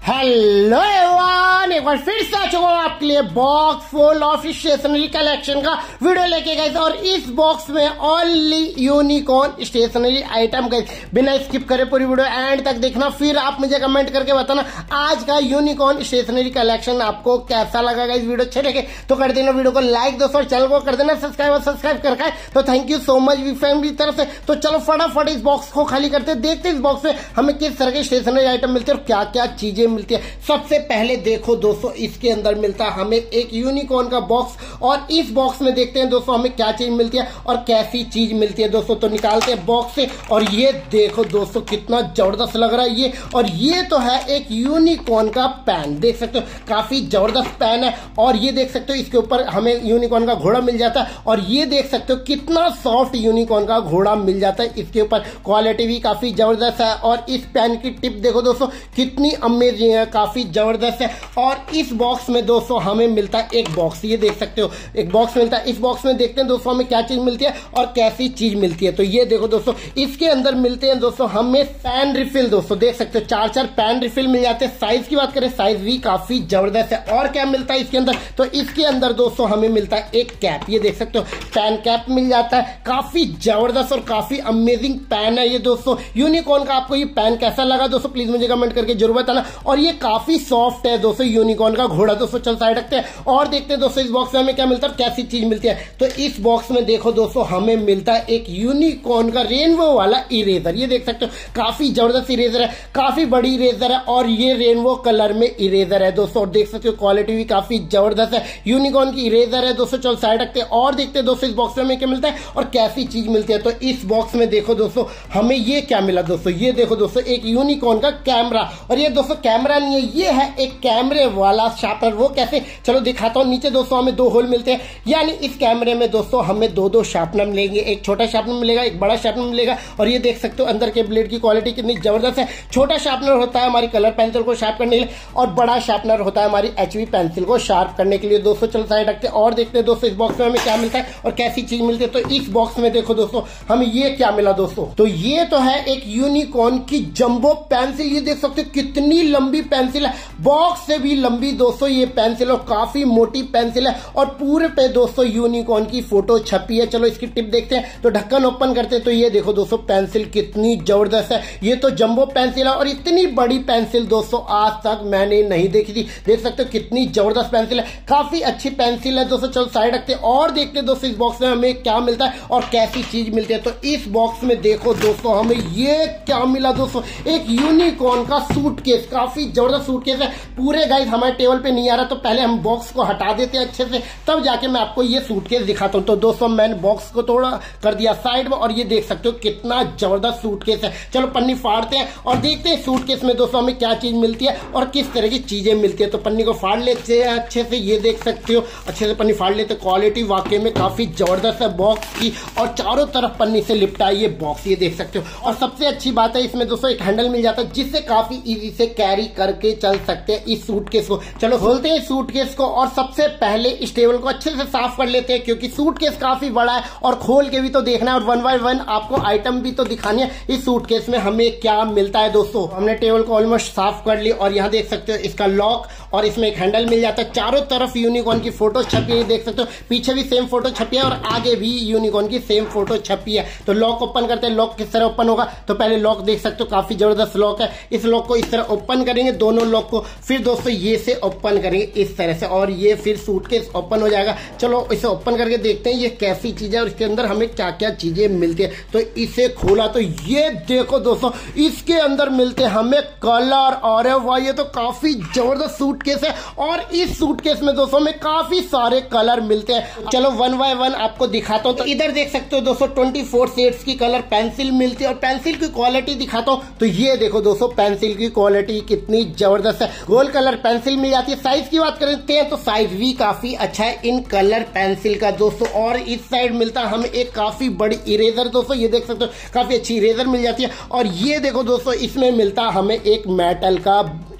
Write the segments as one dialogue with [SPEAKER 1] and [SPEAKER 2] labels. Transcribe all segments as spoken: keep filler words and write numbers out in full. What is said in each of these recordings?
[SPEAKER 1] Hello everyone, एक बार फिर से आ चुका हूं आपके लिए box full of stationery collection का वीडियो लेके गए। और इस बॉक्स में ओनली यूनिकॉर्न स्टेशनरी आइटम गए। बिना स्किप करे पूरी वीडियो एंड तक देखना, फिर आप मुझे कमेंट करके बताना आज का यूनिकॉर्न स्टेशनरी कलेक्शन आपको कैसा लगा। इस वीडियो अच्छे लगे तो कर देना वीडियो को लाइक दोस्तों, और चैनल को कर देना सब्सक्राइब। और सब्सक्राइब करके तो thank you so much we family की तरफ से। तो चलो फटाफट इस बॉक्स को खाली करते, देखते इस बॉक्स में हमें किस तरह के स्टेशनरी आइटम मिलते हैं और क्या क्या चीजें मिलती है। सबसे पहले देखो दोस्तों, इसके अंदर मिलता है हमें एक यूनिकॉर्न का बॉक्स, और इस बॉक्स में देखते हैं दोस्तों हमें क्या चीज मिलती है और कैसी चीज मिलती है दोस्तों। तो निकालते हैं बॉक्स से, और ये देखो दोस्तों कितना जबरदस्त लग रहा है ये। और ये तो है एक यूनिकॉर्न का पैन, देख सकते हो काफी जबरदस्त पैन है। और ये देख सकते हो इसके ऊपर हमें यूनिकॉर्न का घोड़ा मिल जाता है, और ये देख सकते हो कितना सॉफ्ट यूनिकॉर्न का घोड़ा मिल जाता है इसके ऊपर। क्वालिटी भी काफी जबरदस्त है, और इस पैन की टिप देखो दोस्तों कितनी अमेजिंग है, काफी जबरदस्त है। और इस बॉक्स में दोस्तों हमें मिलता है एक बॉक्स, ये देख सकते हो एक बॉक्स मिलता है। इस बॉक्स में देखते हैं दोस्तों हमें क्या चीज मिलती है और कैसी चीज मिलती है। तो ये देखो दोस्तों इसके अंदर मिलते हैं दोस्तों हमें पैन रिफिल, दोस्तों देख सकते हो चार चार पैन रिफिल मिल जाते हैं। साइज की बात करें साइज भी काफी जबरदस्त है। और क्या मिलता है इसके अंदर, तो इसके अंदर दोस्तों हमें मिलता है एक कैप, ये देख सकते हो पैन कैप मिल जाता है। काफी जबरदस्त और काफी अमेजिंग पैन है ये दोस्तों यूनिकॉर्न का। आपको ये पैन कैसा लगा दोस्तों प्लीज मुझे कमेंट करके जरूर बताना। और ये काफी सॉफ्ट है दोस्तों यूनिकॉर्न का घोड़ा। दोस्तों चल साइड रखते हैं और देखते हैं दोस्तों इस बॉक्स में हमें क्या मिलता है, कैसी चीज मिलती है। तो इस बॉक्स में देखो दोस्तों हमें मिलता है एक यूनिकॉर्न का रेनबो वाला इरेजर, ये देख सकते हो काफी जबरदस्त इरेजर है, काफी बड़ी इरेजर है, और ये रेनबो कलर में इरेजर है दोस्तों। और देख सकते हो क्वालिटी भी काफी जबरदस्त है, यूनिकॉर्न की इरेजर है दोस्तों। चल साइड रखते हैं और देखते हैं दोस्तों इस बॉक्स में हमें क्या मिलता है और कैसी चीज मिलती है। तो इस बॉक्स में देखो दोस्तों हमें ये क्या मिला दोस्तों, ये देखो दोस्तों एक यूनिकॉर्न का कैमरा। और ये दोस्तों कैमरा नहीं है, ये है एक कैमरे वाला शार्पनर। वो कैसे, चलो दिखाता हूं। नीचे दोस्तों हमें दो होल मिलते हैं, यानी इस कैमरे में दोस्तों हमें दो दो शार्पनर मिलेंगे, एक छोटा शार्पनर मिलेगा एक बड़ा शार्पनर मिलेगा। और ये देख सकते हो अंदर के ब्लेड की क्वालिटी कितनी जबरदस्त है। छोटा शार्पनर होता है हमारी कलर पेंसिल को शार्प करने के लिए, और बड़ा शार्पनर होता है हमारी एचबी पेंसिल को शार्प करने के लिए दोस्तों। चलो साइड रखते हैं और देखते हैं दोस्तों इस बॉक्स में हमें क्या मिलता है और कैसी चीज मिलती है। तो इस बॉक्स में देखो दोस्तों हमें ये क्या मिला दोस्तों, तो ये तो है एक यूनिकॉर्न की जंबो पेंसिल। ये देख सकते हो कितनी लंबी पेंसिल है, बॉक्स से भी लंबी दोस्तों ये पेंसिल, और काफी मोटी पेंसिल है। और पूरे पे दोस्तों यूनिकॉर्न की फोटो छपी है। चलो इसकी टिप देखते हैं। तो ढक्कन ओपन करते हैं, तो ये देखो दोस्तों पेंसिल कितनी जबरदस्त है। ये तो जंबो पेंसिल है, और इतनी बड़ी पेंसिल दोस्तों आज तक मैंने नहीं देखी थी। देख सकते हो कितनी जबरदस्त पेंसिल है, काफी अच्छी पेंसिल है दोस्तों। चलो साइड रखते हैं और देखते हैं दोस्तों इस बॉक्स में हमें क्या मिलता है और कैसी चीज मिलती है। तो इस बॉक्स में देखो दोस्तों हमें ये क्या मिला दोस्तों, एक यूनिकॉर्न का सूटकेस, काफी जबरदस्त सूटकेस है। पूरे गाइस हमारे टेबल पे नहीं आ रहा, तो पहले हम बॉक्स को हटा देते हैं अच्छे से, तब जाके मैं आपको ये सूटकेस दिखाता हूं। तो दोस्तों मैंने बॉक्स को थोड़ा कर दिया साइड में, और ये देख सकते हो कितना जबरदस्त सूटकेस है। चलो पन्नी फाड़ते हैं और देखते हैं सूटकेस में दोस्तों हमें क्या चीज मिलती है और किस तरह की चीजें मिलती है। तो पन्नी को फाड़ लेते हैं अच्छे से, ये देख सकते हो अच्छे से पन्नी फाड़ लेते। क्वालिटी वाकई में काफी जबरदस्त है बॉक्स की, और चारों तरफ पन्नी से लिपटा है ये बॉक्स, ये देख सकते हो। और सबसे अच्छी बात है इसमें दोस्तों एक हैंडल मिल जाता है, जिससे काफी इजी से कैरी करके चल सकते हैं इस सूटकेस को। चलो खोलते हैं सूटकेस को, और सबसे पहले इस टेबल को अच्छे से साफ कर लेते हैं, क्योंकि सूटकेस काफी बड़ा है और खोल के भी तो देखना है, और वन बाय वन आपको आइटम भी तो दिखानी है इस सूटकेस में हमें क्या मिलता है दोस्तों। हमने टेबल को ऑलमोस्ट साफ कर ली, और यहाँ देख सकते हो इसका लॉक, और इसमें एक हैंडल मिल जाता है। चारों तरफ यूनिकॉर्न की फोटो छपी है, देख सकते हो पीछे भी सेम फोटो छपी है और आगे भी यूनिकॉर्न की सेम फोटो छपी है। तो लॉक ओपन करते हैं, लॉक किस तरह ओपन होगा, तो पहले लॉक देख सकते हो काफी जबरदस्त लॉक है। इस लॉक को इस तरह ओपन करेंगे दोनों लॉक को, फिर दोस्तों ये से ओपन करेंगे इस तरह से, और ये फिर सूटकेस ओपन हो जाएगा। चलो इसे ओपन करके देखते हैं ये कैसी चीज है और इसके अंदर हमें क्या क्या चीजें मिलती है। तो इसे खोला तो ये देखो दोस्तों इसके अंदर मिलते हैं हमें कलर, और वाह ये तो काफी जबरदस्त सूटकेस है। और इस सूटकेस में दोस्तों में काफी सारे कलर मिलते हैं। चलो वन बाय वन आपको दिखाता हूं। तो इधर देख सकते हो दोस्तों चौबीस शेड्स की कलर पेंसिल मिलती है, और पेंसिल की क्वालिटी दिखाता हूं। तो ये देखो दोस्तों पेंसिल की क्वालिटी कितनी जबरदस्त है, गोल्ड कलर पेंसिल मिल जाती है। साइज की बात करते हैं तो साइज भी काफी अच्छा है इन कलर पेंसिल का दोस्तों। और इस साइड मिलता है हमें एक काफी बड़ी इरेजर दोस्तों, ये देख सकते हो काफी अच्छी इरेजर मिल जाती है। और ये देखो दोस्तों इसमें मिलता है हमें एक मेटल का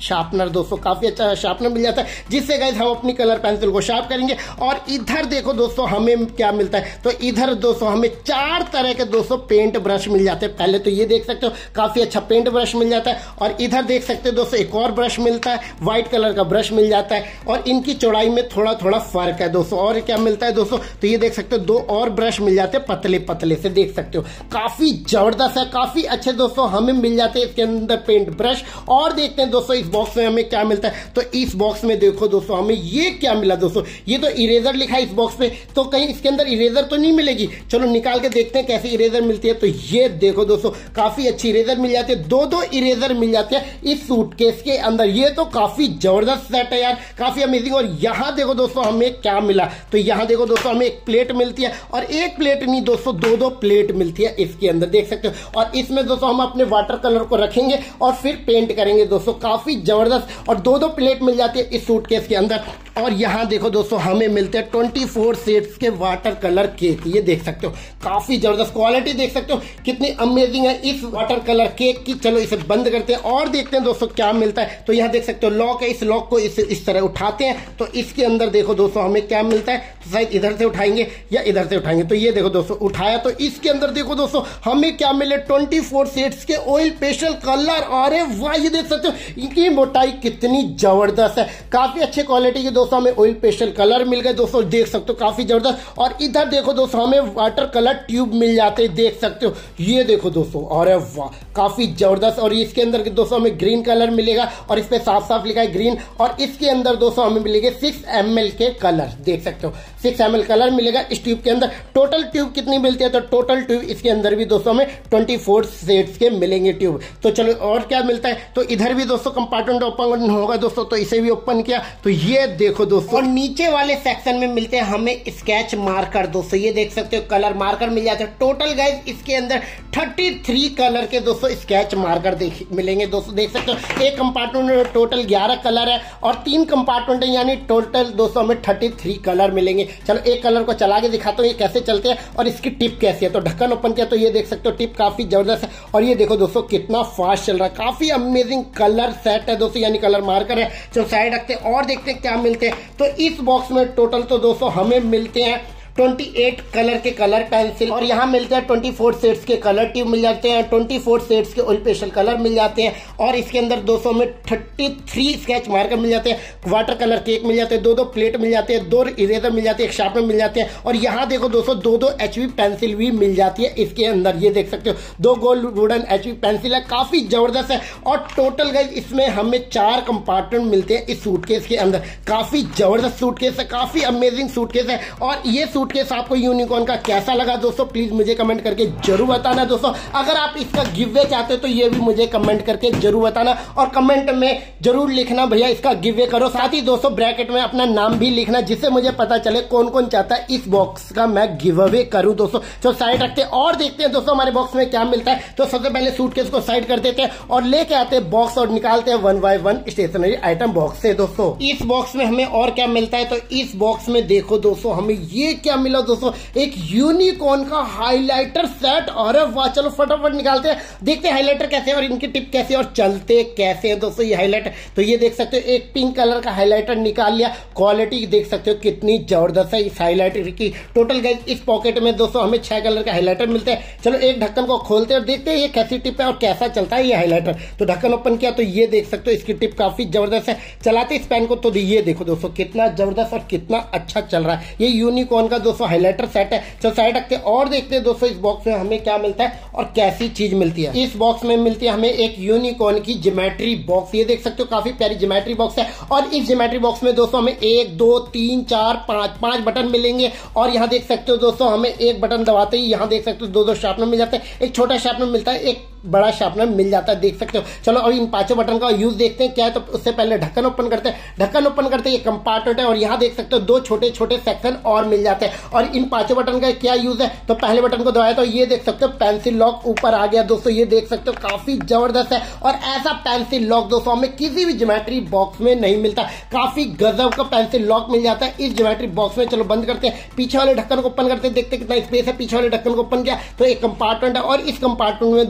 [SPEAKER 1] शार्पनर दोस्तों, काफी अच्छा शार्पनर मिल जाता है जिससे गाइस हम अपनी कलर पेंसिल को शार्प करेंगे। और इधर देखो दोस्तों हमें क्या मिलता है, तो इधर दोस्तों हमें चार तरह के दोस्तों पेंट ब्रश मिल जाते हैं। पहले तो ये देख सकते हो काफी अच्छा पेंट ब्रश मिल जाता है, और इधर देख सकते हो दोस्तों एक और ब्रश मिलता है, व्हाइट कलर का ब्रश मिल जाता है, और इनकी चौड़ाई में थोड़ा थोड़ा फर्क है दोस्तों। और क्या मिलता है दोस्तों, तो ये देख सकते हो दो और ब्रश मिल जाते हैं पतले पतले से, देख सकते हो काफी जबरदस्त है, काफी अच्छे दोस्तों हमें मिल जाते हैं इसके अंदर पेंट ब्रश। और देखते हैं दोस्तों इस बॉक्स में हमें क्या मिलता है, तो इस बॉक्स में देखो दोस्तों हमें ये क्या मिला दोस्तों, ये तो इरेजर लिखा है इस बॉक्स पे, तो कहीं इसके अंदर इरेजर तो नहीं मिलेगी। चलो निकाल के देखते हैं कैसी इरेजर मिलती है। तो ये देखो दोस्तों काफी अच्छी इरेजर मिल जाती है, दो दो इरेजर मिल जाते हैं इस सूटकेस के अंदर। ये तो काफी जबरदस्त सेट है यार, काफी अमेजिंग। और यहां देखो दोस्तों हमें क्या मिला, तो यहां देखो दोस्तों हमें एक प्लेट मिलती है, और एक प्लेट नहीं दोस्तों दो दो प्लेट मिलती है इसके अंदर, देख सकते हो। और इसमें दोस्तों हम अपने वाटर कलर को रखेंगे और फिर पेंट करेंगे दोस्तों, काफी जबरदस्त। और दो दो प्लेट मिल जाती है इस सूटकेस के अंदर। और यहां देखो दोस्तों हमें मिलते हैं चौबीस शेड्स के वाटर कलर केक, ये देख सकते हो काफी जबरदस्त क्वालिटी, देख सकते हो कितनी अमेजिंग है इस वाटर कलर केक की। चलो इसे बंद करते हैं और देखते हैं दोस्तों क्या मिलता है। तो यहां देख सकते हो लॉक है, इस लॉक को इस, इस तरह उठाते हैं तो इसके अंदर देखो दोस्तों हमें क्या मिलता है, तो शायद इधर से उठाएंगे या इधर से उठाएंगे। तो ये देखो दोस्तों उठाया, तो इसके अंदर देखो दोस्तों हमें क्या मिले, चौबीस शेड्स के ऑयल पेस्टल कलर। अरे वाह, ये देख सकते हो इनकी मोटाई कितनी जबरदस्त है, काफी अच्छे क्वालिटी के दोस्तों हमें ऑयल पेस्टल कलर मिल गए दोस्तों, देख सकते हो काफी जबरदस्त। और इधर देखो दोस्तों हमें वाटर कलर ट्यूब मिल जाते हैं, देख सकते हो ये देखो दोस्तों। अरे वाह काफी जबरदस्त। और इसके अंदर दोस्तों हमें ग्रीन कलर मिलेगा, और इस पे साफ साफ लिखा है ग्रीन। और इसके अंदर दोस्तों हमें मिलेंगे सिक्स एम एल के कलर, देख सकते हो सिक्स एम एल कलर मिलेगा इस ट्यूब के अंदर। टोटल ट्यूब कितनी मिलती है, तो टोटल ट्यूब इसके अंदर भी दोस्तों हमें चौबीस शेड्स के मिलेंगे ट्यूब। तो चलो और क्या मिलता है, तो इधर भी दोस्तों कंपार्टमेंट ओपन होगा दोस्तों, तो इसे भी ओपन किया तो ये देखो दोस्तों। और नीचे वाले सेक्शन में मिलते हैं हमें स्केच मार्कर दोस्तों, ये देख सकते हो कलर मार्कर मिल जाते हैं। टोटल गाइस इसके अंदर तैंतीस कलर के दोस्तों स्केच मार्कर देख मिलेंगे दोस्तों, देख सकते हो। एक कंपार्टमेंट में टोटल ग्यारह कलर है, और तीन कंपार्टमेंट है, यानी टोटल दोस्तों हमें तैंतीस कलर मिलेंगे। चलो एक कलर को चला के दिखाता हूँ ये कैसे चलते हैं और इसकी टिप कैसी है। तो ढक्कन ओपन किया तो ये देख सकते हो टिप काफी जबरदस्त है, और ये देखो दोस्तों कितना फास्ट चल रहा है, काफी अमेजिंग कलर सेट है दोस्तों, यानी कलर मार्कर है। चलो साइड रखते हैं और देखते हैं क्या मिलते हैं। तो इस बॉक्स में टोटल तो दोस्तों हमें मिलते हैं अट्ठाईस कलर के कलर पेंसिल, और यहाँ मिलते हैं चौबीस शेड्स के कलर ट्यूब मिल जाते हैं, चौबीस शेड्स के ऑयल पेस्टल कलर मिल जाते हैं, और इसके अंदर दोस्तों में तैंतीस स्केच मार्कर मिल जाते हैं, वाटर कलर केक मिल जाते हैं, दो दो प्लेट मिल जाते हैं, दो इरेजर मिल जाते हैं, एक शार्पनर मिल जाते हैं, और यहाँ देखो दोस्तों दो दो एचवी पेंसिल भी मिल जाती है इसके अंदर, ये देख सकते हो दो गोल वुडन एचवी पेंसिल है, काफी जबरदस्त है। और टोटल गाइस इसमें हमें चार कंपार्टमेंट मिलते हैं इस सूटकेस के अंदर, काफी जबरदस्त सूटकेस है, काफी अमेजिंग सूटकेस है। और ये सूटकेस आपको यूनिकॉर्न का कैसा लगा दोस्तों, प्लीज मुझे कमेंट करके जरूर बताना दोस्तों। अगर आप इसका गिववे चाहते हो तो ये भी मुझे कमेंट करके जरूर बताना, और कमेंट में जरूर लिखना भैया इसका गिववे करो। साथ ही दोस्तों ब्रैकेट में अपना नाम भी लिखना, जिससे मुझे पता चले कौन कौन चाहता है इस बॉक्स का मैं गिववे करूं दोस्तों। तो साइड रखते हैं और देखते हैं दोस्तों हमारे बॉक्स में क्या मिलता है। तो सबसे पहले सूटकेस को साइड कर देते हैं और लेके आते हैं बॉक्स और निकालते हैं one by one stationery item box से दोस्तों। इस बॉक्स में हमें और क्या मिलता है, तो इस बॉक्स में देखो दोस्तों हमें ये क्या मिला दोस्तों, एक यूनिकॉर्न का हाइलाइटर सेट। और वाह, चलो फटाफट निकालते हैं, देखते हैं हाइलाइटर कैसे है और इनकी टिप कैसे और चलते कैसे हैं दोस्तों ये हाइलाइटर। तो ये देख सकते हो एक पिंक कलर का हाइलाइटर निकाल लिया, क्वालिटी देख सकते हो कितनी जबरदस्त है इस हाइलाइटर की। टोटल गाइस इस पॉकेट में दोस्तों हमें छह कलर का हाइलाइटर मिलते हैं। चलो एक ढक्कन को खोलते हैं और देखते हैं ये कैसी टिप है और कैसा चलता है ये हाइलाइटर। तो ढक्कन ओपन किया तो ये देख सकते हो इसकी टिप काफी जबरदस्त है। चलाते इस पेन को तो ये देखो दोस्तों कितना जबरदस्त और कितना अच्छा चल रहा है। ये यूनिकॉर्न का दोस्तों हाइलाइटर सेट है। चलो साइड रखते हैं और देखते हैं दोस्तों इस बॉक्स में हमें क्या मिलता है और कैसी चीज मिलती है। इस बॉक्स में मिलती है हमें एक यूनिकॉर्न की ज्योमेट्री बॉक्स। ये देख सकते हो काफी प्यारी ज्योमेट्री बॉक्स है। और इस ज्योमेट्री बॉक्स में दोस्तों हमें एक दो तीन चार पांच पांच बटन मिलेंगे। और यहाँ देख सकते हो दोस्तों हमें एक बटन दबाते ही यहाँ देख सकते हो दो दो शार्पनर मिल जाते हैं। एक छोटा शार्पनर मिलता है, एक बड़ा शार्पनर मिल जाता है, देख सकते हो। चलो और इन पांचों बटन का यूज देखते हैं क्या है। तो उससे पहले ढक्कन ओपन करते हैं। ढक्कन ओपन करते हैं, ये कंपार्टमेंट है और यहाँ देख सकते हो दो छोटे छोटे सेक्शन और मिल जाते हैं। और इन पांचों बटन का क्या यूज है, तो पहले बटन को दबाया तो ये देख सकते हो पेंसिल लॉक ऊपर आ गया दोस्तों। ये देख सकते हो काफी जबरदस्त है। और ऐसा पेंसिल लॉक दोस्तों हमें किसी भी ज्योमेट्री बॉक्स में नहीं मिलता। काफी गजब का पेंसिल लॉक मिल जाता है इस ज्योमेट्री बॉक्स में। चलो बंद करते हैं, पीछे वाले ढक्कन को ओपन करते हैं, देखते हैं कितना स्पेस है। पीछे वाले ढक्कन को ओपन किया तो एक कंपार्टमेंट है और इस कंपार्टमेंट में दोस्तों हमें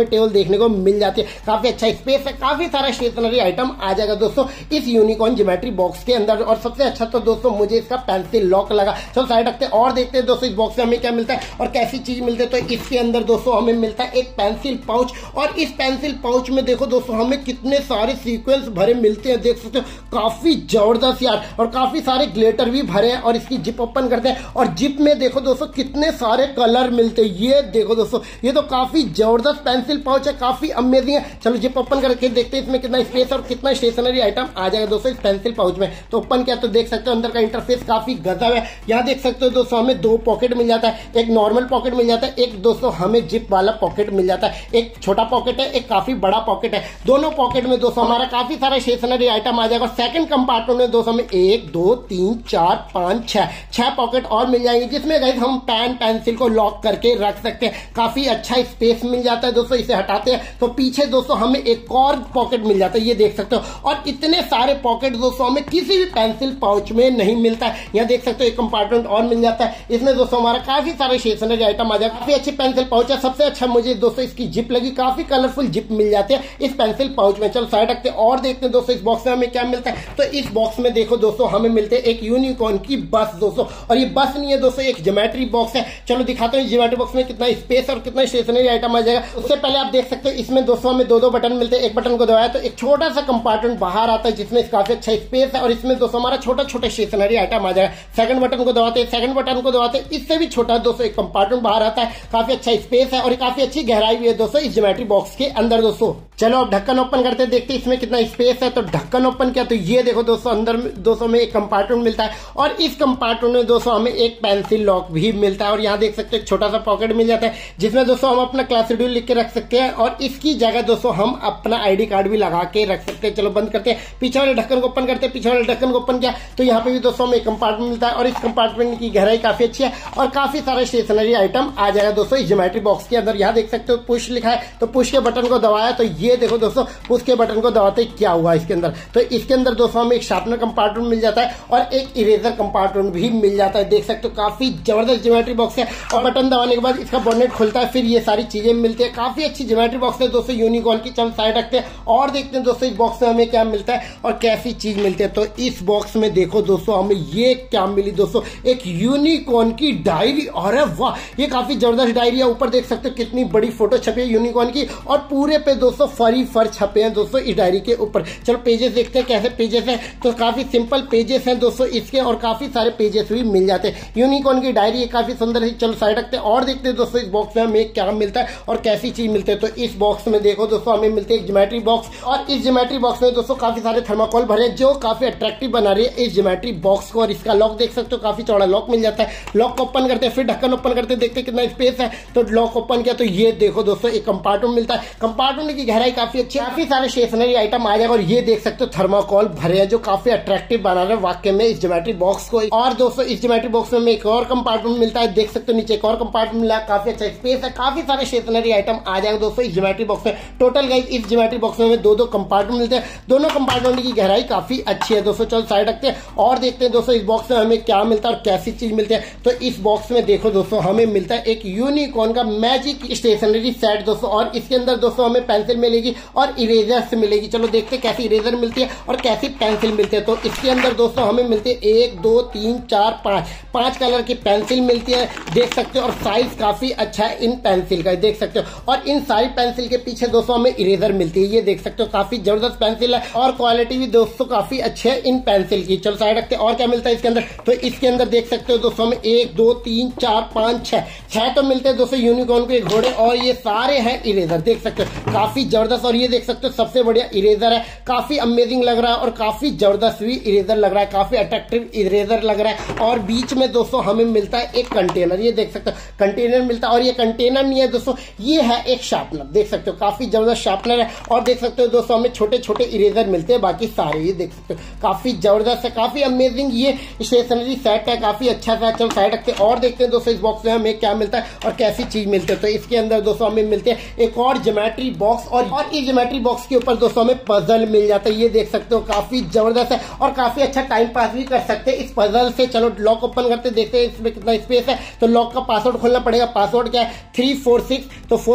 [SPEAKER 1] टेबल देखने को मिल जाती है। काफी अच्छा स्पेस है, काफी सारा स्टेशनरी आइटम आ जाएगा दोस्तों इस यूनिकॉर्न ज्योमेट्री बॉक्स के अंदर। और सबसे अच्छा तो दोस्तों मुझे इसका पेंसिल लॉक लगा। चलो साइड रखते हैं और देखते हैं दोस्तों इस बॉक्स में हमें क्या मिलता है और कैसी चीज मिलती है। तो इसके अंदर दोस्तों हमें मिलता है एक पेंसिल पाउच, और इस पेंसिल पाउच में देखो दोस्तों हमें कितने सारे सीक्वेंस भरे मिलते हैं, देख सकते हो काफी जबरदस्त यार, और काफी सारे ग्लिटर भी भरे हैं। और इसकी जिप ओपन करते हैं और जिप में देखो दोस्तों कितने सारे कलर मिलते हैं। ये देखो दोस्तों ये तो काफी जबरदस्त पेंसिल पाउच है, काफी अमेजिंग है। चलो जिप ओपन करके देखते हैं इसमें कितना स्पेस और कितना स्टेशनरी आइटम आ जाएगा दोस्तों इस पेंसिल पाउच में। तो ओपन किया तो देख सकते हो अंदर का इंटरफेस काफी गजब है। यहाँ देख सकते हो दोस्तों हमें दो पॉकेट मिल जाता है, एक नॉर्मल पॉकेट मिल जाता है, एक दोस्तों हमें जिप वाला पॉकेट मिल जाता है। एक छोटा पॉकेट है, एक काफी बड़ा पॉकेट है। दोनों पॉकेट में दोस्तों हमारा काफी सारा स्टेशनरी आइटम आ जाएगा। सेकंड कंपार्टमेंट में दोस्तों हमें एक दो तीन चार पांच छह छह पॉकेट और मिल जाएंगे, जिसमें गाइस हम पेन पेंसिल को लॉक करके रख सकते हैं। काफी अच्छा स्पेस मिल जाता है दोस्तों। इसे हटाते हैं तो पीछे दोस्तों हमें एक और पॉकेट मिल जाता है, ये देख सकते हो। और इतने सारे पॉकेट दोस्तों हमें किसी भी पेंसिल पाउच में नहीं मिलता है। यहाँ देख सकते हो एक कंपार्टमेंट और मिल जाता है, इसमें दोस्तों हमारा काफी सारे स्टेशनरी आइटम आ जाए। काफी अच्छी पेंसिल पाउच है। सबसे अच्छा मुझे दोस्तों इसकी जिप लगी, काफी कलरफुल जिप मिल जाते हैं इस पेंसिल पाउच में। चलो साइड रखते हैं और देखते हैं दोस्तों इस बॉक्स में हमें क्या मिलता है। तो इस बॉक्स में देखो दोस्तों हमें मिलते हैं एक यूनिकॉर्न की बस दोस्तों, और ये बस नहीं है दोस्तों, एक ज्योमेट्री बॉक्स है। चलो दिखाता हूँ ज्योमेट्री बॉक्स में कितना स्पेस और कितना स्टेशनरी आइटम आ जाएगा। उससे पहले आप देख सकते हो इसमें दोस्तों हमें दो दो बटन मिलते हैं। एक बटन को दबाया तो एक छोटा सा कंपार्टमेंट बाहर आता है जिसमें काफी अच्छा स्पेस है, और इसमें दोस्तों हमारा छोटा छोटा स्टेशनरी आइटम आ जाएगा। सेकंड बटन को दबाते हैं, सेकंड बटन को दबाते हैं, इससे भी छोटा दोस्तों एक कंपार्टमेंट बाहर आता है। काफी अच्छा स्पेस है और काफी अच्छी गहराई भी है दोस्तों इस ज्योमेट्री बॉक्स के अंदर दोस्तों। चलो अब ढक्कन ओपन करते हैं, देखते हैं इसमें कितना स्पेस है। तो ढक्कन ओपन किया तो ये देखो दोस्तों अंदर दोस्तों में एक कंपार्टमेंट मिलता है, और इस कंपार्टमेंट में दोस्तों हमें एक पेंसिल लॉक भी मिलता है। और यहाँ देख सकते हैं छोटा सा पॉकेट मिल जाता है जिसमें दोस्तों हम अपना क्लास शेड्यूल लिख के रख सकते हैं, और इसकी जगह दोस्तों हम अपना आईडी कार्ड भी लगा के रख सकते हैं। चलो बंद करते हैं, पीछे वाले ढक्कन को ओपन करते हैं। पीछे वाले ढक्कन को ओपन किया तो यहाँ पे भी दोस्तों हमें एक कंपार्टमेंट मिलता है, और इस कंपार्टमेंट की गहराई काफी अच्छी है और काफी सारे स्टेशनरी आइटम आ जाएगा दोस्तों इस ज्योमेट्री बॉक्स के अंदर। यहाँ देख सकते हो पुश लिखा है, तो पुश के बटन को दबाया तो ये देखो दोस्तों पुश के बटन को दबाते क्या हुआ इसके अंदर। तो इसके अंदर दोस्तों हमें एक शार्पनर कंपार्टमेंट मिल जाता है और एक इरेजर कंपार्टमेंट भी मिल जाता है। देख सकते हो काफी जबरदस्त ज्योमेट्री बॉक्स है, और बटन दबाने के बाद इसका बॉनेट खुलता है, फिर ये सारी चीजें मिलती है। काफी अच्छी ज्योमेट्री बॉक्स है दोस्तों यूनिकॉर्न की। चल साइड रखते हैं और देखते हैं दोस्तों इस बॉक्स में हमें क्या मिलता है और कैसी चीज मिलती है। तो इस बॉक्स में देखो दोस्तों हमें ये क्या मिली दोस्तों, एक यूनिकॉर्न की डायरी। अरे वाह, ये काफी जबरदस्त डायरी है। ऊपर देख सकते हो कितनी बड़ी फोटो छपी है यूनिकॉर्न की, और पूरे पे दोस्तों फरी फर छपे हैं दोस्तों इस डायरी के ऊपर। चलो पेजेस देखते हैं कैसे पेजेस हैं। तो काफी सिंपल पेजेस हैं दोस्तों इसके, और काफी सारे पेजेस भी मिल जाते हैं। यूनिकॉर्न की डायरी काफी सुंदर है। चलो साइड रखते हैं और देखते हैं दोस्तों इस बॉक्स में हमें क्या मिलता है और कैसी चीज मिलती है। तो इस बॉक्स में देखो दोस्तों हमें मिलती है एक ज्योमेट्री बॉक्स, और इस ज्योमेट्री बॉक्स में दोस्तों काफी सारे थर्माकोल भरे जो काफी अट्रैक्टिव बना रही है इस ज्योमेट्री बॉक्स को। और इसका लॉक देख सकते हो काफी चौड़ा लॉक मिल जाता है। लॉक को ओपन करते हैं, फिर ढक्कन ओपन करते हैं, देखते हैं कितना स्पेस है। तो लॉक ओपन किया तो ये देखो दोस्तों एक कंपार्टमेंट मिलता है। कंपार्टमेंट की गहराई काफी अच्छी है, काफी सारे स्टेशनरी आइटम आ जाएगा। और ये देख सकते हो थर्माकोल भरे हैं जो काफी अट्रैक्टिव बना रहे हैं वाकई में इस ज्योमेट्री बॉक्स को। और दोस्तों इस ज्योमेट्री बॉक्स में एक और कंपार्टमेंट मिलता है, देख सकते हो नीचे एक और कंपार्टमेंट मिला है। काफी अच्छा स्पेस है, काफी सारे स्टेशनरी आइटम आ जाएगा दोस्तों इस ज्योमेट्री बॉक्स में। टोटल गाइस इस ज्योमेट्री बॉक्स में हमें दो दो कंपार्टमेंट मिलते हैं। दोनों कंपार्टमेंट की गहराई काफी अच्छी है दोस्तों। चल साइड रखते हैं और देखते हैं दोस्तों इस बॉक्स में हमें क्या मिलता है और कैसी चीज मिलती है। तो इस बॉक्स में देखो दोस्तों हमें मिलता है एक यूनिकॉर्न का मैजिक स्टेशनरी सेट दोस्तों, और इसके अंदर दोस्तों हमें पेंसिल मिलेगी और इरेजर मिलेगी। चलो देखते हैं कैसी इरेजर मिलती है और कैसी पेंसिल मिलती है। तो इसके अंदर दोस्तों हमें मिलती है एक दो तीन चार पांच पांच कलर की पेंसिल मिलती है, देख सकते हो। और साइज काफी अच्छा है इन पेंसिल का, देख सकते हो। और इन सारी पेंसिल के पीछे दोस्तों हमें इरेजर मिलती है, ये देख सकते हो। काफी जबरदस्त पेंसिल है और क्वालिटी भी दोस्तों काफी अच्छी है इन पेंसिल की। चलो साइड रखते हैं और क्या मिलता है इसके अंदर। तो इसके अंदर देख सकते हो दोस्तों हमें एक दो तीन चार पांच छह छह तो मिलते हैं दोस्तों यूनिकॉर्न के घोड़े, और ये सारे हैं इरेजर, देख सकते हो काफी जबरदस्त। और ये देख सकते हो सबसे बढ़िया इरेजर है, काफी अमेजिंग लग रहा है और काफी जबरदस्त भी इरेजर लग रहा है, काफी अट्रैक्टिव इरेजर लग रहा है। और बीच में दोस्तों हमें मिलता है एक कंटेनर, ये देख सकते हो कंटेनर मिलता है। और ये कंटेनर नहीं है दोस्तों, ये है एक शार्पनर, देख सकते हो काफी जबरदस्त शार्पनर है। और देख सकते हो दोस्तों हमें छोटे छोटे इरेजर मिलते हैं, बाकी सारे ये देख सकते हो काफी जबरदस्त है, काफी अमेजिंग ये स्टेशनरी सेट है, काफी अच्छा सा। चल साइड रखते हैं और देखते हैं दोस्तों इस बॉक्स में हमें क्या मिलता है और कैसी चीज मिलती है। तो इसके अंदर दोस्तों हमें मिलते हैं एक और ज्योमेट्री बॉक्स, और, और इस ज्योमेट्री बॉक्स के ऊपर दोस्तों हमें पजल मिल जाता है, ये देख सकते हो काफी जबरदस्त है और काफी अच्छा टाइम पास भी कर सकते हैं इस पजल से। चलो लॉक ओपन करते देखते हैं इसमें कितना स्पेस है। तो लॉक का पासवर्ड खोलना पड़ेगा। पासवर्ड क्या है, थ्री फोर सिक्स। तो फोर को ऊपर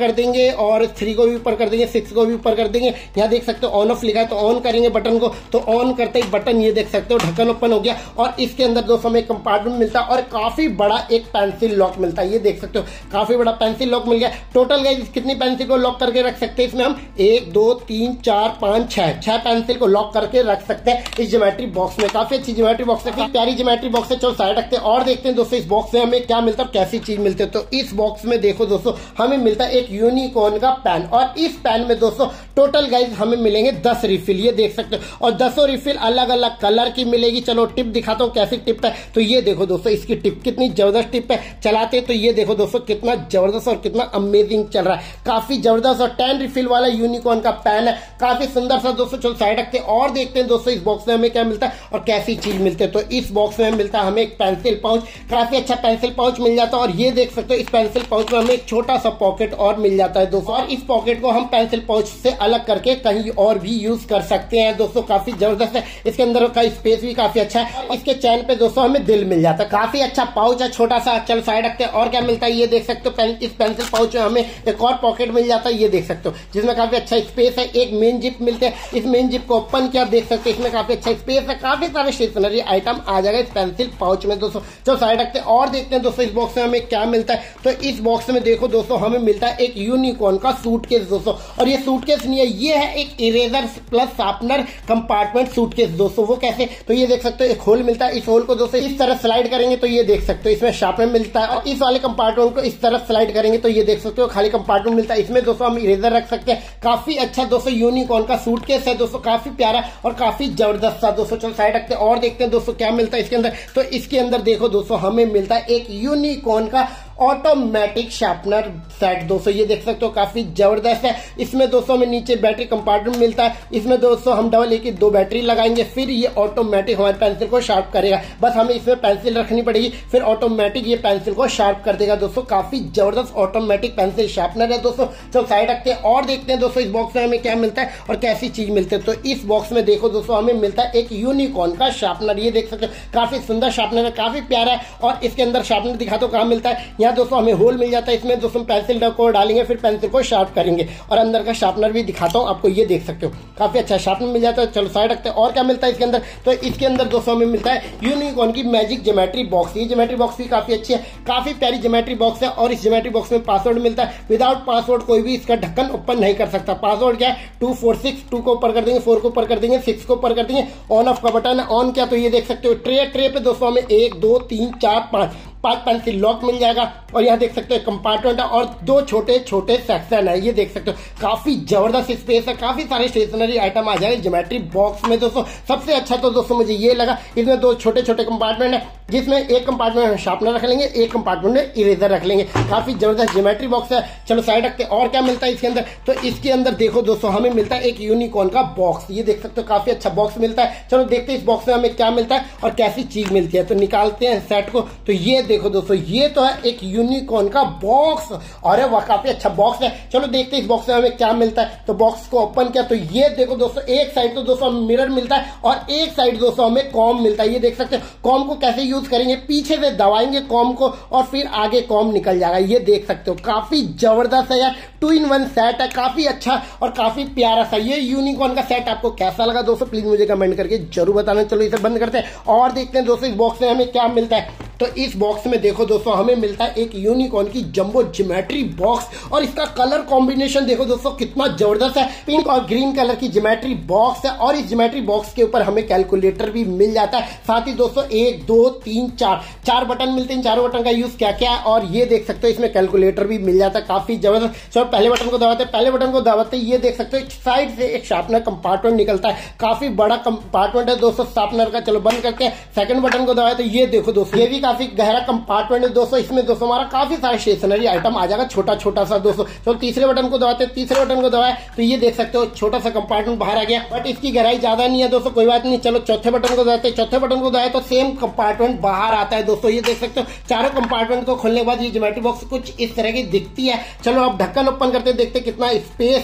[SPEAKER 1] कर देंगे और थ्री को भी ऊपर कर देंगे, सिक्स को भी ऊपर कर देंगे। यहाँ देख सकते हो ऑन ऑफ लिखा है तो ऑन करेंगे बटन को, तो ऑन करते ही बटन ये देख सकते हो ढक्कन ओपन हो गया। और इसके अंदर दोस्तों हमें कंपार्टमेंट मिलता है और काफी बड़ा एक पेंसिल लॉक मिलता है। ये देख सकते हो काफी बड़ा पेंसिल लॉक मिल गया। टोटल गाइस कितनी पेंसिल को लॉक करके रख सकते हैं इसमें हम? एक दो तीन चार पांच छह छह पेंसिल को लॉक करके रख सकते हैं इस ज्योमेट्री बॉक्स में। काफी अच्छी ज्योमेट्री बॉक्स है, काफी प्यारी ज्योमेट्री बॉक्स है। चलो साइड रखते हैं और देखते हैं दोस्तों इस बॉक्स में हमें क्या मिलता है, कैसी चीज मिलती है। तो इस बॉक्स में देखो दोस्तों हमें मिलता है एक यूनिकॉर्न का पेन और इस पेन में दोस्तों टोटल गाइस हमें मिलेंगे दस रिफिल। ये देख सकते हो और दसों रिफिल अलग अलग कलर की मिलेगी। चलो टिप दिखाता हूँ कैसी टिप है। तो ये देखो दोस्तों इसकी टिप कितनी जबरदस्त टिप है। चलाते तो ये देखो दोस्तों कितना जबरदस्त और कितना अमेजिंग चल रहा है, काफी जबरदस्त और टेन रिफिल वाला यूनिकॉर्न का पेन है, काफी सुंदर सा दोस्तों। चलो साइड रखते हैं और देखते हैं दोस्तों इस बॉक्स में हमें क्या मिलता है और कैसी चीज मिलती है। तो इस बॉक्स में मिलता है हमें एक पेंसिल पाउच, काफी अच्छा पेंसिल पाउच मिल जाता है। और ये देख सकते हो इस पेंसिल पाउच में हमें एक छोटा सा पॉकेट और मिल जाता है दोस्तों। और इस पॉकेट को हम पेंसिल पाउच से अलग करके कहीं और भी यूज कर सकते हैं दोस्तों, काफी जबरदस्त है। इसके अंदर का स्पेस भी काफी अच्छा है। इसके चैन पे दोस्तों हमें दिल मिल जाता है, काफी अच्छा पाउच है छोटा सा। चल साइड रखते हैं और क्या मिलता है। ये देख सकते हो इस पेंसिल पाउच में हमें एक और पॉकेट मिल जाता है, ये देख सकते हो, जिसमें काफी अच्छा स्पेस है। एक मेन जिप मिलते हैं, इस मेन जिप को ओपन किया देख सकते हो इसमें काफी अच्छा स्पेस है, काफी सारे स्टेशनरी आइटम आ जाएगा इस पेंसिल पाउच में दोस्तों। चलो साइड रखते हैं और देखते हैं दोस्तों इस बॉक्स में हमें क्या मिलता है। तो इस बॉक्स में देखो दोस्तों हमें मिलता है एक यूनिकॉर्न का सूटकेस दोस्तों। और ये सूटकेस नहीं है, ये है एक eraser plus sharpener compartment suitcase दोस्तों। वो कैसे? तो ये देख सकते हो एक होल मिलता है, इस होल को दोस्तों इस तरह स्लाइड करेंगे तो ये देख सकते हो इसमें शार्पनर मिलता है। और इस वाले कंपार्टमेंट को इस तरफ स्लाइड करेंगे तो ये देख सकते हो खाली कंपार्टमेंट मिलता है। इसमें दोस्तों हम इरेजर रख सकते हैं। काफी अच्छा दोस्तों यूनिकॉर्न का सूटकेस है दोस्तों, काफी प्यारा और काफी जबरदस्त सा दोस्तों। चलो साइड रखते हैं और देखते हैं दोस्तों क्या मिलता है इसके अंदर। तो इसके अंदर देखो दोस्तों हमें मिलता है एक यूनिकॉर्न का ऑटोमेटिक शार्पनर सेट दोस्तों। ये देख सकते हो काफी जबरदस्त है। इसमें दोस्तों हमें नीचे बैटरी कंपार्टमेंट मिलता है। इसमें दोस्तों हम डबल ए की दो बैटरी लगाएंगे, फिर ये ऑटोमेटिक हमारे पेंसिल को शार्प करेगा। बस हमें इसमें पेंसिल रखनी पड़ेगी, फिर ऑटोमेटिक ये पेंसिल को शार्प कर देगा दोस्तों। काफी जबरदस्त ऑटोमेटिक पेंसिल शार्पनर है दोस्तों। चलो साइड रखते हैं और देखते हैं दोस्तों इस बॉक्स में हमें क्या मिलता है और कैसी चीज मिलती है। तो इस बॉक्स में देखो दोस्तों हमें मिलता है एक यूनिकॉर्न का शार्पनर। ये देख सकते हो काफी सुंदर शार्पनर है, काफी प्यारा है। और इसके अंदर शार्पनर दिखा दो कहां मिलता है। यहाँ दोस्तों हमें होल जाता है, इसमें दोस्तों पेंसिल को डालेंगे फिर पेंसिल को शार्प करेंगे। और अंदर का शार्पनर भी दिखाता हूं आपको, ये देख सकते हो काफी अच्छा शार्पनर मिल जाता है। चलो साइड रखते हैं और क्या मिलता है इसके अंदर। तो इसके अंदर दोस्तों हमें मिलता है यूनिकॉर्न की मैजिक ज्योमेट्री बॉक्स। ये ज्योमेट्री बॉक्स भी काफी अच्छी है, काफी प्यारी ज्योमेट्री बॉक्स है। और इस ज्योमेट्री बॉक्स में पासवर्ड मिलता है, विदाउट पासवर्ड कोई भी इसका ढक्कन ओपन नहीं कर सकता। पासवर्ड क्या है? टू फोर सिक्स, टू को ऊपर कर देंगे, फोर को ऊपर कर देंगे, सिक्स को ऊपर कर देंगे। ऑन ऑफ का बटन है, ऑन क्या तो ये देख सकते हो ट्रे ट्रे पे दोस्तों हमें एक दो तीन चार पांच पांच पेंसिल लॉक मिल जाएगा। और यहाँ देख सकते हो कंपार्टमेंट है और दो छोटे छोटे सेक्शन है। ये देख सकते हो काफी जबरदस्त स्पेस है, काफी सारे स्टेशनरी आइटम आ जाएंगे ज्योमेट्री बॉक्स में दोस्तों। सबसे अच्छा तो दोस्तों मुझे ये लगा, इसमें दो छोटे छोटे कंपार्टमेंट है, जिसमें एक कंपार्टमेंट में शार्पनर रख लेंगे, एक कंपार्टमेंट में इरेजर रख लेंगे। काफी जबरदस्त ज्योमेट्री बॉक्स है। चलो साइड रखते हैं और क्या मिलता है इसके अंदर। तो इसके अंदर देखो दोस्तों हमें मिलता है एक यूनिकॉर्न का बॉक्स। ये देख सकते हो काफी अच्छा बॉक्स मिलता है। चलो देखते हैं इस बॉक्स में हमें क्या मिलता है और कैसी चीज मिलती है। तो निकालते हैं सेट को। तो ये देखो दोस्तों ये तो है एक यूनिकॉर्न का बॉक्स। अरे वाह काफी अच्छा बॉक्स है। चलो देखते हैं इस बॉक्स में हमें क्या मिलता है। तो बॉक्स को ओपन किया तो ये देखो दोस्तों एक साइड तो दोस्तों मिरर मिलता है और एक साइड दोस्तों हमें कॉम मिलता है। ये देख सकते हो कॉम को कैसे यूज करेंगे, पीछे से दबाएंगे कॉम को और फिर आगे कॉम निकल जाएगा। ये देख सकते हो काफी जबरदस्त है यार, टू इन वन सेट है, काफी अच्छा और काफी प्यारा सा। ये यूनिकॉर्न का सेट आपको कैसा लगा दोस्तों प्लीज मुझे कमेंट करके जरूर बताना। चलो इसे बंद करते हैं और देखते हैं दोस्तों इस बॉक्स में हमें क्या मिलता है। तो इस बॉक्स में देखो दोस्तों हमें मिलता है एक यूनिकॉर्न की जंबो ज्योमेट्री बॉक्स। और इसका कलर कॉम्बिनेशन देखो दोस्तों कितना जबरदस्त है, पिंक और ग्रीन कलर की ज्योमेट्री बॉक्स है। और इस ज्योमेट्री बॉक्स के ऊपर हमें कैलकुलेटर भी मिल जाता है। साथ ही दोस्तों एक दो तीन चार चार बटन मिलते हैं। चारों बटन का यूज क्या क्या है और ये देख सकते हो इसमें कैलकुलेटर भी मिल जाता है, काफी जबरदस्त। चलो पहले बटन को दबाते पहले बटन को दबाते ये देख सकते हो साइड से एक शार्पनर कंपार्टमेंट निकलता है, काफी बड़ा कंपार्टमेंट है दोस्तों शार्पनर का। चलो बंद करते हैं, सेकंड बटन को दबाते ये देखो दोस्तों ये भी काफी गहरा कंपार्टमेंट है दोस्तों। इसमें दोस्तों हमारा काफी सारे स्टेशनरी आइटम आ जाएगा छोटा छोटा सा दोस्तों। चलो तीसरे बटन को दबाते तीसरे बटन को दबाए तो ये देख सकते हो छोटा सा कंपार्टमेंट बाहर आ गया, बट इसकी गहराई ज्यादा नहीं है दोस्तों, कोई बात नहीं। चलो चौथे बटन को दबाते चौथे बटन को दबाए तो सेम कंपार्टमेंट बाहर आता है दोस्तों। ये देख सकते हो चारों कंपार्टमेंट को खोलने के बाद ये ज्योमेट्री बॉक्स कुछ इस तरह की दिखती है। चलो अब ढक्कन ओपन करते देखते कितना स्पेस है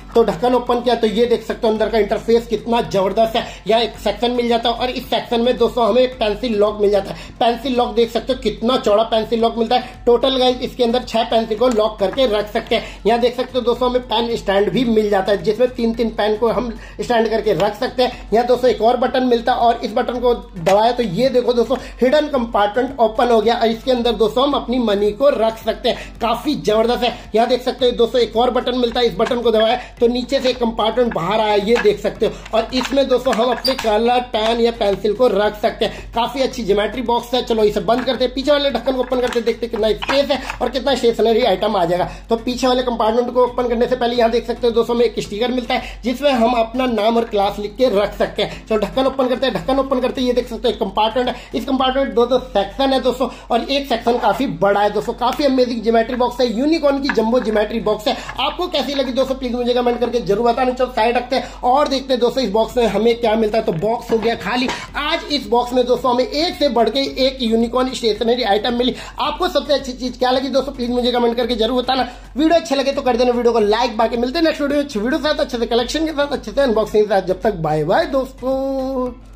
[SPEAKER 1] तो ढक्कन ओपन किया तो ये देख सकते हो अंदर का इंटरफेस कितना जबरदस्त है। यहाँ एक सेक्शन मिल जाता है और इस सेक्शन में दोस्तों हमें एक पेंसिल लॉक मिल जाता है। पेंसिल लॉक देख सकते हो कितना चौड़ा पेंसिल लॉक मिलता है। टोटल गाइस इसके अंदर छह पेंसिल को लॉक करके रख सकते हैं। यहाँ देख सकते हो दोस्तों हमें पेन स्टैंड भी मिल जाता है जिसमें तीन तीन पेन को हम स्टैंड करके रख सकते हैं। यहाँ दोस्तों एक और बटन मिलता है और इस बटन को दबाया तो ये देखो दोस्तों हिडन कंपार्टमेंट ओपन हो गया और इसके अंदर दोस्तों हम अपनी मनी को रख सकते हैं। काफी जबरदस्त है। यहाँ देख सकते हो दोस्तों एक और बटन मिलता है, इस बटन को दबाया तो नीचे से कंपार्टमेंट बाहर आया, ये देख सकते हो। और इसमें दोस्तों हम अपने कलर पेन या पेंसिल को रख सकते हैं। काफी अच्छी ज्योमेट्री बॉक्स है। चलो इसे बंद करते हैं, पीछे वाले ढक्कन को ओपन करते देखते कितना स्पेस है और कितना स्टेशनरी आइटम आ जाएगा। तो पीछे वाले कंपार्टमेंट को ओपन करने से पहले यहाँ देख सकते हो दोस्तों में एक स्टिकर मिलता है जिसमें हम अपना नाम और क्लास लिख के रख सकते हैं। चलो ढक्कन ओपन करते हैं, ढक्कन ओपन करते ये देख सकते हो एक कंपार्टमेंट है। इस कंपार्टमेंट दो दो सेक्शन है दोस्तों और एक सेक्शन काफी बड़ा है दोस्तों। काफी अमेजिंग ज्योमेट्री बॉक्स है, यूनिकॉर्न की जंबो ज्योमेट्री बॉक्स है। आपको कैसी लगी दोस्तों प्लीज मुझे कमेंट करके जरूर बताना। चलो साइड रखते हैं और देखते हैं दोस्तों इस बॉक्स में हमें क्या मिलता है। तो बॉक्स हो गया खाली। आज इस बॉक्स में दोस्तों हमें एक से बढ़ के एक यूनिकॉर्न स्टेशनरी आइटम मिली। आपको सबसे अच्छी चीज क्या लगी दोस्तों प्लीज मुझे कमेंट करके जरूर बताना। वीडियो अच्छे लगे तो कर देना वीडियो को लाइक। बाकी मिलते हैं नेक्स्ट वीडियो अच्छे वीडियो के साथ, अच्छे से कलेक्शन के साथ, अच्छे से अनबॉक्सिंग के साथ। जब तक बाय बाय दोस्तों।